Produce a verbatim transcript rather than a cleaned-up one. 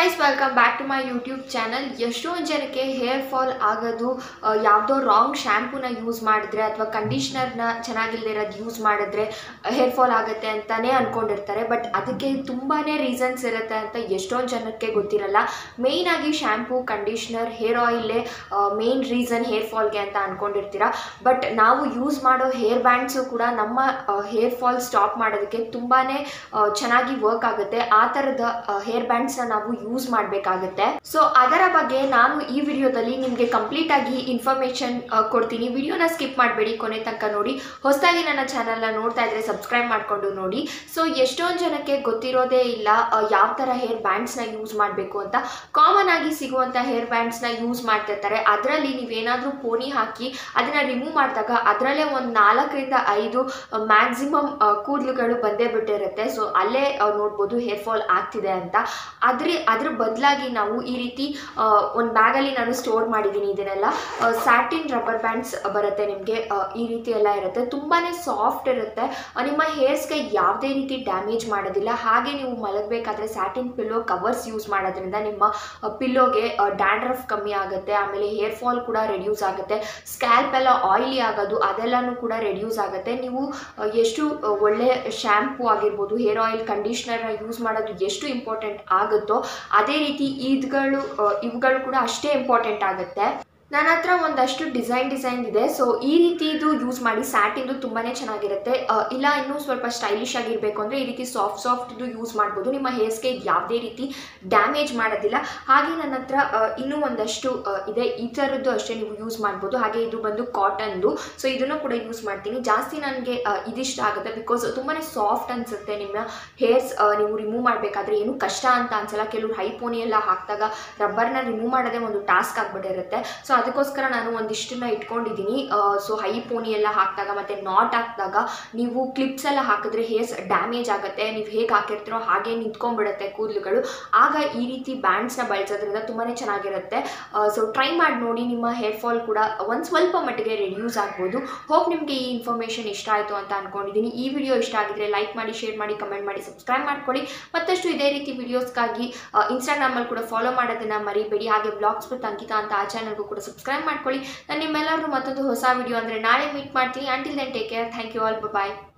guys, welcome back to my YouTube channel. ಎಷ್ಟೊಂದು ಜನಕ್ಕೆ hair fall ಆಗೋದು ಯಾವುದೋ ರಾಂಗ್ ಶ್ಯಾಂಪೂನ ಯೂಸ್ ಮಾಡಿದ್ರೆ ಅಥವಾ ಕಂಡೀಷ್ನರ್ನ ಚೆನ್ನಾಗಿಲ್ಲದೆ ಇರೋದು ಯೂಸ್ ಮಾಡಿದ್ರೆ ಹೇರ್ ಫಾಲ್ ಆಗುತ್ತೆ ಅಂತಾನೆ ಅನ್ಕೊಂಡಿರ್ತಾರೆ. ಬಟ್ ಅದಕ್ಕೆ ತುಂಬಾನೇ ರೀಸನ್ಸ್ ಇರುತ್ತೆ ಅಂತ ಎಷ್ಟೊಂದು ಜನಕ್ಕೆ ಗೊತ್ತಿರಲ್ಲ. ಮೇಯ್ನ್ ಆಗಿ ಶ್ಯಾಂಪೂ, ಕಂಡೀಷ್ನರ್, ಹೇರ್ ಆಯಿಲೇ ಮೇನ್ ರೀಸನ್ ಹೇರ್ ಫಾಲ್ಗೆ ಅಂತ ಅನ್ಕೊಂಡಿರ್ತೀರಾ. ಬಟ್ ನಾವು ಯೂಸ್ ಮಾಡೋ ಹೇರ್ ಬ್ಯಾಂಡ್ಸು ಕೂಡ ನಮ್ಮ ಹೇರ್ ಫಾಲ್ ಸ್ಟಾಪ್ ಮಾಡೋದಕ್ಕೆ ತುಂಬಾನೇ ಚೆನ್ನಾಗಿ ವರ್ಕ್ ಆಗುತ್ತೆ. ಆ ಥರದ ಹೇರ್ ಬ್ಯಾಂಡ್ಸ್ನ ನಾವು ಯೂಸ್ ಮಾಡಬೇಕಾಗುತ್ತೆ. ಸೊ ಅದರ ಬಗ್ಗೆ ನಾನು ಈ ವಿಡಿಯೋದಲ್ಲಿ ನಿಮಗೆ ಕಂಪ್ಲೀಟ್ ಆಗಿ ಇನ್ಫಾರ್ಮೇಶನ್ ಕೊಡ್ತೀನಿ. ವಿಡಿಯೋನ ಸ್ಕಿಪ್ ಮಾಡಬೇಡಿ, ಕೊನೆ ತನಕ ನೋಡಿ. ಹೊಸದಾಗಿ ನನ್ನ ಚಾನಲ್ನ ನೋಡ್ತಾ ಇದ್ರೆ ಸಬ್ಸ್ಕ್ರೈಬ್ ಮಾಡಿಕೊಂಡು ನೋಡಿ. ಸೊ ಎಷ್ಟೊಂದು ಜನಕ್ಕೆ ಗೊತ್ತಿರೋದೇ ಇಲ್ಲ ಯಾವ ಥರ ಹೇರ್ ಬ್ಯಾಂಡ್ಸ್ನ ಯೂಸ್ ಮಾಡಬೇಕು ಅಂತ. ಕಾಮನ್ ಆಗಿ ಸಿಗುವಂಥ ಹೇರ್ ಬ್ಯಾಂಡ್ಸ್ನ ಯೂಸ್ ಮಾಡ್ತಿರ್ತಾರೆ. ಅದರಲ್ಲಿ ನೀವೇನಾದರೂ ಪೋನಿ ಹಾಕಿ ಅದನ್ನು ರಿಮೂವ್ ಮಾಡಿದಾಗ ಅದರಲ್ಲೇ ಒಂದು ನಾಲ್ಕರಿಂದ ಐದು ಮ್ಯಾಕ್ಸಿಮಮ್ ಕೂದಲುಗಳು ಬಂದೇ ಬಿಟ್ಟಿರುತ್ತೆ. ಸೊ ಅಲ್ಲೇ ನೋಡ್ಬೋದು ಹೇರ್ ಫಾಲ್ ಆಗ್ತಿದೆ ಅಂತ. ಅದ್ರ ಅದ್ರ ಬದಲಾಗಿ ನಾವು ಈ ರೀತಿ ಒಂದು ಬ್ಯಾಗಲ್ಲಿ ನಾನು ಸ್ಟೋರ್ ಮಾಡಿದ್ದೀನಿ. ಇದನ್ನೆಲ್ಲ ಸ್ಯಾಟಿನ್ ರಬ್ಬರ್ ಬ್ಯಾಂಡ್ಸ್ ಬರುತ್ತೆ ನಿಮಗೆ. ಈ ರೀತಿ ಎಲ್ಲ ಇರುತ್ತೆ, ತುಂಬಾ ಸಾಫ್ಟ್ ಇರುತ್ತೆ, ನಿಮ್ಮ ಹೇರ್ಸ್ಗೆ ಯಾವುದೇ ರೀತಿ ಡ್ಯಾಮೇಜ್ ಮಾಡೋದಿಲ್ಲ. ಹಾಗೆ ನೀವು ಮಲಗಬೇಕಾದ್ರೆ ಸ್ಯಾಟಿನ್ ಪಿಲ್ಲೋ ಕವರ್ಸ್ ಯೂಸ್ ಮಾಡೋದ್ರಿಂದ ನಿಮ್ಮ ಪಿಲ್ಲೋಗೆ ಡ್ಯಾಂಡ್ರಫ್ ಕಮ್ಮಿ ಆಗುತ್ತೆ. ಆಮೇಲೆ ಹೇರ್ ಫಾಲ್ ಕೂಡ ರೆಡ್ಯೂಸ್ ಆಗುತ್ತೆ. ಸ್ಕ್ಯಾಲ್ಪ್ ಎಲ್ಲ ಆಯಿಲಿ ಆಗೋದು ಅದೆಲ್ಲನೂ ಕೂಡ ರೆಡ್ಯೂಸ್ ಆಗುತ್ತೆ. ನೀವು ಎಷ್ಟು ಒಳ್ಳೆ ಶ್ಯಾಂಪೂ ಆಗಿರ್ಬೋದು, ಹೇರ್ ಆಯಿಲ್, ಕಂಡೀಷ್ನರ್ನ ಯೂಸ್ ಮಾಡೋದು ಎಷ್ಟು ಇಂಪಾರ್ಟೆಂಟ್ ಆಗುತ್ತೋ ಅದೇ ರೀತಿ ಇವುಗಳು ಇವುಗಳು ಕೂಡ ಅಷ್ಟೇ ಇಂಪಾರ್ಟೆಂಟ್ ಆಗುತ್ತೆ. ನನ್ನ ಹತ್ರ ಒಂದಷ್ಟು ಡಿಸೈನ್ ಡಿಸೈನ್ ಇದೆ. ಸೊ ಈ ರೀತಿದು ಯೂಸ್ ಮಾಡಿ. ಸ್ಯಾಟಿಂದು ತುಂಬಾ ಚೆನ್ನಾಗಿರುತ್ತೆ. ಇಲ್ಲ ಇನ್ನೂ ಸ್ವಲ್ಪ ಸ್ಟೈಲಿಶ್ ಆಗಿರಬೇಕು ಅಂದರೆ ಈ ರೀತಿ ಸಾಫ್ಟ್ ಸಾಫ್ಟ್ದು ಯೂಸ್ ಮಾಡ್ಬೋದು. ನಿಮ್ಮ ಹೇರ್ಸ್ಗೆ ಯಾವುದೇ ರೀತಿ ಡ್ಯಾಮೇಜ್ ಮಾಡೋದಿಲ್ಲ. ಹಾಗೆ ನನ್ನ ಹತ್ರ ಇನ್ನೂ ಒಂದಷ್ಟು ಇದೆ, ಈ ಥರದ್ದು ಅಷ್ಟೇ ನೀವು ಯೂಸ್ ಮಾಡ್ಬೋದು. ಹಾಗೆ ಇದು ಬಂದು ಕಾಟನ್ದು. ಸೊ ಇದನ್ನು ಕೂಡ ಯೂಸ್ ಮಾಡ್ತೀನಿ. ಜಾಸ್ತಿ ನನಗೆ ಇದಿಷ್ಟ ಆಗುತ್ತೆ ಬಿಕಾಸ್ ತುಂಬಾ ಸಾಫ್ಟ್ ಅನಿಸುತ್ತೆ. ನಿಮ್ಮ ಹೇರ್ಸ್ ನೀವು ರಿಮೂವ್ ಮಾಡಬೇಕಾದ್ರೆ ಏನು ಕಷ್ಟ ಅಂತ ಅನ್ಸಲ್ಲ. ಕೆಲವರು ಹೈ ಪೋನಿ ಎಲ್ಲ ಹಾಕಿದಾಗ ರಬ್ಬರ್ನ ರಿಮೂವ್ ಮಾಡೋದೇ ಒಂದು ಟಾಸ್ಕ್ ಆಗಿಬಿಟ್ಟಿರುತ್ತೆ. ಸೊ ಅದಕ್ಕೋಸ್ಕರ ನಾನು ಒಂದಿಷ್ಟನ್ನ ಇಟ್ಕೊಂಡಿದ್ದೀನಿ. ಸೊ ಹೈ ಪೋನಿ ಎಲ್ಲ ಹಾಕಿದಾಗ ಮತ್ತು ನಾಟ್ ಹಾಕಿದಾಗ ನೀವು ಕ್ಲಿಪ್ಸ್ ಎಲ್ಲ ಹಾಕಿದ್ರೆ ಹೇರ್ಸ್ ಡ್ಯಾಮೇಜ್ ಆಗುತ್ತೆ. ನೀವು ಹೇಗೆ ಹಾಕಿರ್ತೀರೋ ಹಾಗೆ ನಿಂತ್ಕೊಂಡ್ಬಿಡುತ್ತೆ ಕೂದಲುಗಳು. ಆಗ ಈ ರೀತಿ ಬ್ಯಾಂಡ್ಸ್ನ ಬಳಸೋದ್ರಿಂದ ತುಂಬಾ ಚೆನ್ನಾಗಿರುತ್ತೆ. ಸೊ ಟ್ರೈ ಮಾಡಿ ನೋಡಿ. ನಿಮ್ಮ ಹೇರ್ ಫಾಲ್ ಕೂಡ ಒಂದು ಸ್ವಲ್ಪ ಮಟ್ಟಿಗೆ ರೆಡ್ಯೂಸ್ ಆಗ್ಬೋದು. ಹೋಪ್ ನಿಮಗೆ ಈ ಇನ್ಫಾರ್ಮೇಷನ್ ಇಷ್ಟ ಆಯಿತು ಅಂತ ಅಂದ್ಕೊಂಡಿದ್ದೀನಿ. ಈ ವಿಡಿಯೋ ಇಷ್ಟ ಆಗಿದ್ರೆ ಲೈಕ್ ಮಾಡಿ, ಶೇರ್ ಮಾಡಿ, ಕಮೆಂಟ್ ಮಾಡಿ, ಸಬ್ಸ್ಕ್ರೈಬ್ ಮಾಡ್ಕೊಳ್ಳಿ. ಮತ್ತಷ್ಟು ಇದೇ ರೀತಿ ವಿಡಿಯೋಸ್ಗಾಗಿ ಇನ್ಸ್ಟಾಗ್ರಾಮಲ್ಲಿ ಕೂಡ ಫಾಲೋ ಮಾಡೋದನ್ನು ಮರಿಬೇಡಿ. ಹಾಗೆ ಬ್ಲಾಗ್ಸ್ ವಿತ್ ಅಂಕಿತಾ ಅಂತ ಆ ಚಾನಲ್ಗೂ ಕೂಡ ಸಬ್ಸ್ಕ್ರೈಬ್ ಮಾಡ್ಕೊಳ್ಳಿ. ನಾನು ನಿಮ್ಮೆಲ್ಲರೂ ಮತ್ತೊಂದು ಹೊಸ ವಿಡಿಯೋ ಅಂದರೆ ನಾಳೆ ಮೀಟ್ ಮಾಡ್ತೀನಿ. Until then take care. Thank you all. Bye.